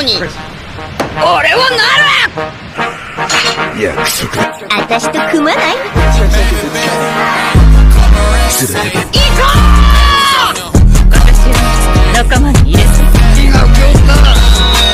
に俺はなる。 約束。 私と組まない？ 行こう。 私を仲間に入れて。 気が狂った。